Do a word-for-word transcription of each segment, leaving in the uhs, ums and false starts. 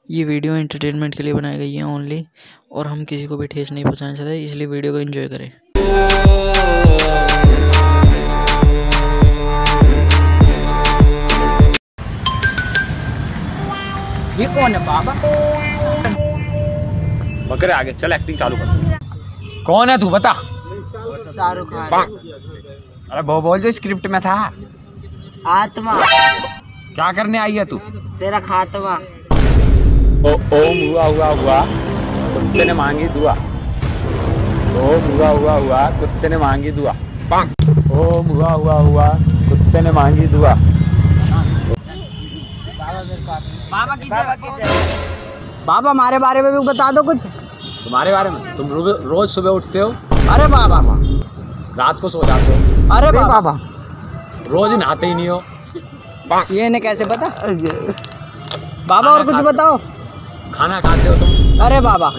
ये video entertainment के लिए बनाई गई है ओनली, और हम किसी को भी ठेस नहीं पहुंचाना चाहते, इसलिए वीडियो को एंजॉय करें। ये कौन है बाबा? बकरे आगे चल, एक्टिंग चालू कर। कौन है तू बता। शाहरुख खान। अरे वो बोल जो स्क्रिप्ट में था। आत्मा। क्या करने आई है तू? तेरा खात्मा। ओ ओम हुआ हुआ हुआ कुत्ते ने मांगी दुआ। ओम हुआ हुआ हुआ कुत्ते ने मांगी दुआ। ओम हुआ हुआ हुआ कुत्ते ने मांगी दुआ। बाबा की जय। बाबा हमारे बारे में भी बता दो कुछ। तुम्हारे बारे में? तुम रोज सुबह उठते हो? अरे बाबा। रात को सो जाते हो? अरे बाबा। रोज नहाते ही नहीं हो? ये इन्हें कैसे पता? बाबा और कुछ बताओ। खाना खाते हो तुम? अरे बाबा।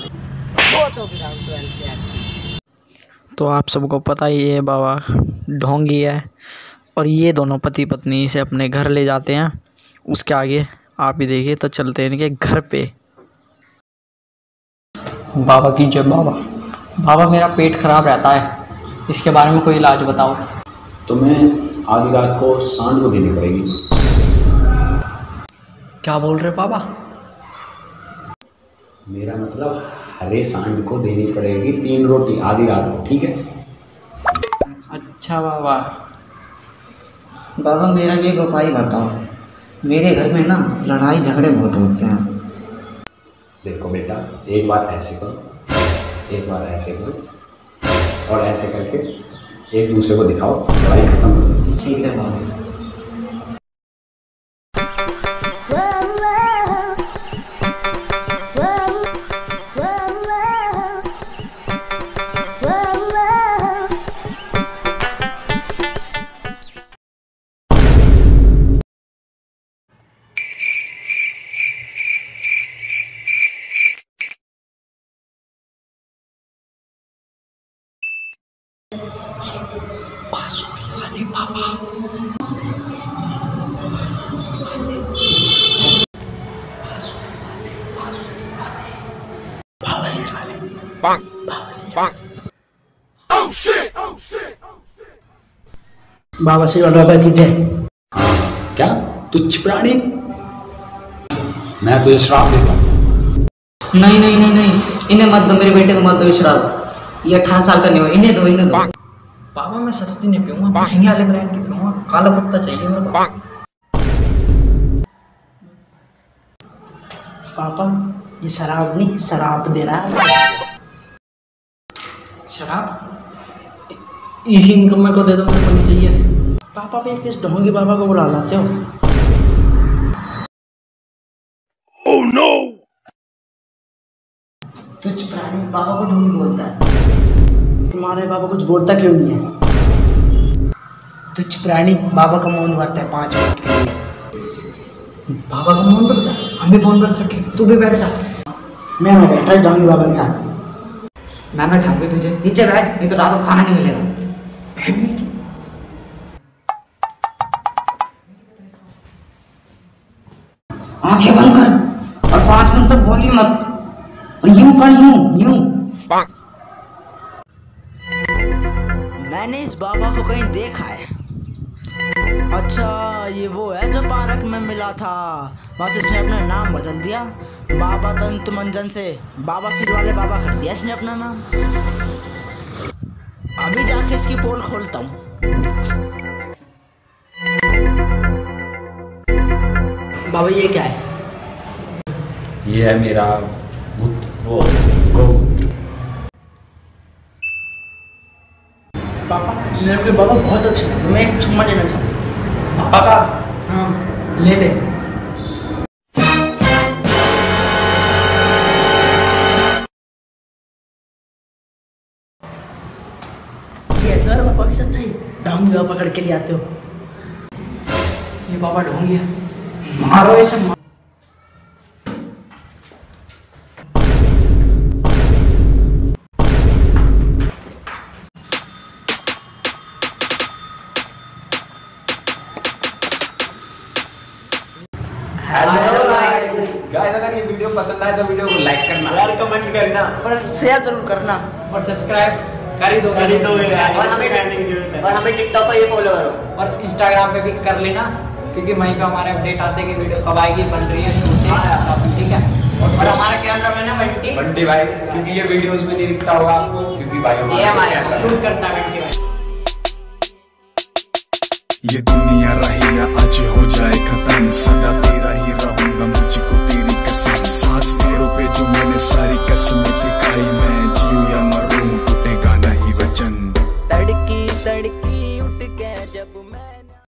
तो आप सबको पता ही है बाबा ढोंगी है, और ये दोनों पति पत्नी इसे अपने घर ले जाते हैं। उसके आगे आप ही देखिए, तो चलते हैं इनके घर पे। बाबा की जय। बाबा बाबा मेरा पेट खराब रहता है, इसके बारे में कोई इलाज बताओ। तुम्हें आधी रात को सांड को देनी पड़ेगी। क्या बोल रहे बाबा? मेरा मतलब हरे सांड को देनी पड़ेगी तीन रोटी आधी रात को, ठीक है? अच्छा बाबा। बाबा मेरा ये उपाय बताओ, मेरे घर में ना लड़ाई झगड़े बहुत होते हैं। देखो बेटा, एक बार ऐसे करो, एक बार ऐसे करो, और ऐसे करके एक दूसरे को दिखाओ, लड़ाई खत्म हो जाएगी। ठीक है बाबा। बांसुरी वाले बाबा। बांसुरी वाले बांसुरी वाले बाबासीर वाले बाबासीर बाबासीर वाले बाबा की जय। क्या तुच्छ प्राणी, मैं तुझे श्राप देता हूँ। नहीं नहीं नहीं नहीं, इन्हें मत दो, मेरे बेटे को मत दो श्राप। ये अठारह साल का नहीं हो, इन्हें दो इन्हें दो। बाबा मैं सस्ती नहीं पीऊंगा, महंगे वाले ब्रांड की पीऊंगा। काला कुत्ता चाहिए मेरे को। पापा ये शराब नहीं, शराब दे रहा है। शराब इसी इनकम में को दे दो, मेरे को नहीं चाहिए। पापा भी किस ढोंगी बाबा को बुला लाते हो? Oh no. तुझ प्राणी बाबा को ढोंगी बोलता है। तुम्हारे बाबा कुछ बोलता क्यों नहीं है? तुझ प्राणी बाबा का मौन व्रत है पाँच मिनट के लिए। बाबा का मौन व्रत है, हम भी मौन व्रत रखे। तू भी बैठ जा। मैं मैं बैठा ढोंगी बाबा के साथ। मैं बैठाऊंगी तुझे, नीचे बैठ, नहीं तो रात को खाना नहीं मिलेगा। आंखें बंद कर और पाँच मिनट तक बोली मत, और यूं कर, यूं यूं। मैंने इस बाबा को कहीं देखा है। अच्छा ये वो है जो पार्क में मिला था, बस इसने अपना नाम बदल दिया। बाबा तंतु मंजन से बाबा सिर वाले बाबा कर दिया इसने अपना नाम। अभी जाके इसकी पोल खोलता हूँ। बाबा ये क्या है? ये है मेरा मूत्र, वो गौमूत्र। पापा मेरे को बाबा बहुत अच्छे, मैं एक चुम्मा लेना चाहूँ। पापा का? हाँ ले ले। ये तो पापा की सच्चाई, ढोंगी बाबा पकड़ के ले आते हो। ये बाबा ढोंगी है, मारो ऐसे मारो। हेलो गाइस, गाइस अगर ये वीडियो पसंद आए तो वीडियो को लाइक करना यार, कमेंट करना पर शेयर जरूर करना और सब्सक्राइब कर ही दो कर ही दो यार। और हमें और हमें टिकटॉक पर ये फॉलो करो और इंस्टाग्राम पे भी कर लेना, क्योंकि वहीं पे हमारे अपडेट आते हैं कि वीडियो कब आएगी, बन रही है, शूट है, ठीक है। और हमारा कैमरा मैन है बंटी बंटी भाई, क्योंकि ये वीडियोस में नहीं दिखता होगा आपको, क्योंकि भाई ये हमारे हमारा शूट करता है बंटी भाई। ये दुनिया रही आज हो जाए खत्म, सदा